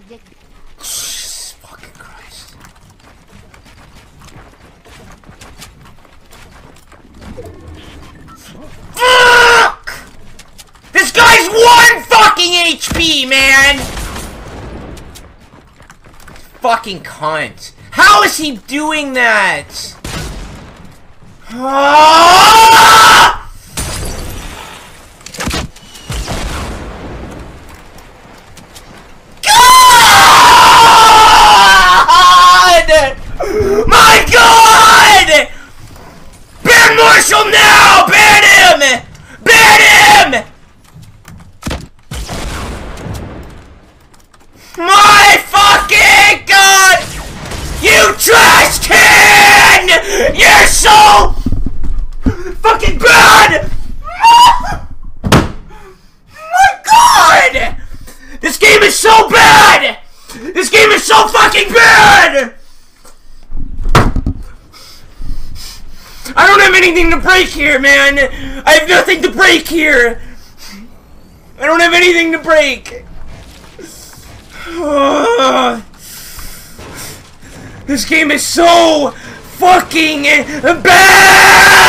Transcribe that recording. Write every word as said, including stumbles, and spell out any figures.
Jesus fucking Christ. Fuck! This guy's one fucking H P, man! Fucking cunt. How is he doing that? Ah! My God! Ban Marshall now! Ban him! Ban him! My fucking God! You trash can! You're so fucking bad! My God! This game is so bad! This game is so fucking bad! I don't have anything to break here, man! I have nothing to break here! I don't have anything to break! Uh, this game is so fucking bad!